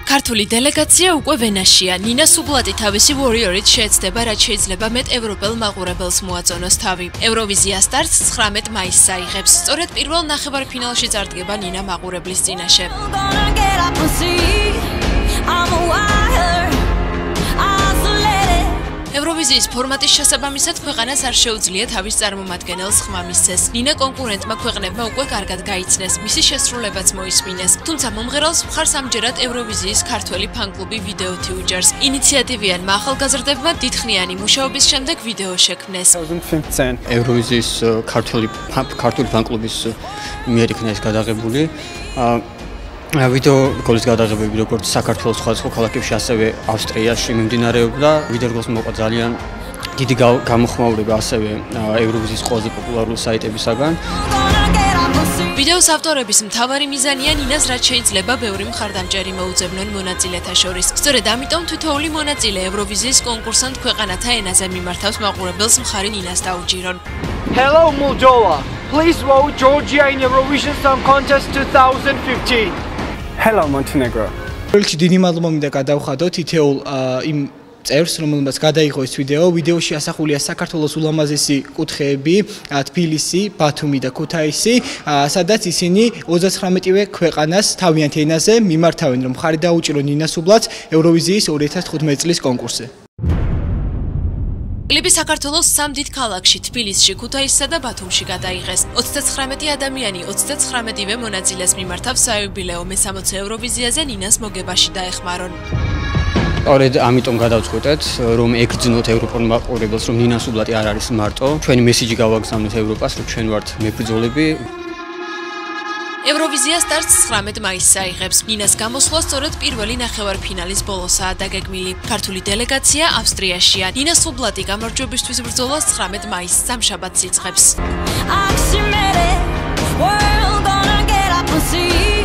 ქართული დელეგაცია უკვე ვენაშია. ნინა სუბლატი თავისი Warrior-ით შეეცდება, რაც შეიძლება მეტ ევროპელ მაყურებელს მოაწონოს თავი. Eurovizia Stars 19 მაისს აიღებს. სწორედ პირველ ნახევარფინალში წარდგება ნინა მაყურებლის წინაშე. Eurovizიის ფორმატის შესაბამისად ქვეყანას არ შეუძლია თავის წარმომადგენელს ხმა მისცეს. ნინა კონკურენტმა ქვეყნებმა უკვე კარგად გაიცნეს, მისი შესრულებაც მოისმინეს. თუმცა მომღერალს მხარს ამჯერად Eurovizიის ქართველი ფან-კლუბი ვიდეოთი უჭერს. ინიციატივიანმა ახალგაზრდებმა დიდხნიანი მუშაობის შემდეგ ვიდეო შექმნეს. 2015 Eurovizიის ქართული ფან-კლუბის მიერ იქნა ეს გადაღებული. ვიდეო რგოლის გადაღებები როგორც საქართველოს სხვადასხვა ქალაქებში, ასევე ავსტრიაში მიმდინარეობდა. ვიდეო რგოლს მოყვა ძალიან დიდი გამოხმაურება ასევე Eurovizიის ყველაზე პოპულარული საიტებისაგან. ვიდეოს ავტორების მთავარი მიზანია ნინას რაც შეიძლება ბევრი მხარდამჭერი მოუძებნონ მონაწილეთა შორის. სწორედ ამიტომ თითოეული მონაწილე Eurovizიის კონკურსანტ ქვეყანათა ენაზე მიმართავს მაყურებელს მხარი ნინას დაუჭირონ. Hello Moldova. Please vote Georgia in Eurovision Song Contest 2015. Hello Montenegro. Პირველში დიდი მადლობა მინდა გადავხადო თითოეულ იმ წერს, რომელმაც გადაიღო ეს ვიდეო. ვიდეოში ასახულია საქართველოს ულამაზესი კუთხეები, თბილისი, ბათუმი და ქუთაისი, სადაც ისინი 39-ვე ქვეყანას თავიანთ ენაზე მიმართავენ, რომ მხარი დაუჭირონ ნინა სუბლატს Eurovizიის 2015 წლის კონკურსზე. კლიპი საქართველოს სამ დიდ ქალაქში, თბილისში, ქუთაისსა და ბათუმში გადაიღეს. 39 ადამიანი 39-ვე მონაწილეს მიმართავს საიუბილეო მე-60 Eurovisiაზე ნინას მოგებაში დაეხმარონ. სწორედ ამიტომ გადავწყვეტეთ, რომ ეგრძნოთ ევროპულ მაყურებელს, რომ ნინა სუბლატი არ არის მარტო. ჩვენი მესიჯი გავაგზავნოთ ევროპას, რომ ჩვენ ვართ მებრძოლები. Eurovizia Stars 19 მაისს აიღებს. ნინას გამოსვლა სწორედ პირველი ნახევარფინალის ბოლოსაა დაგეგმილი. ქართული დელეგაცია ავსტრიაშია. ნინა სუბლატი გამარჯვებისთვის ბრძოლას 19 მაისს სამშაბათს იწყებს.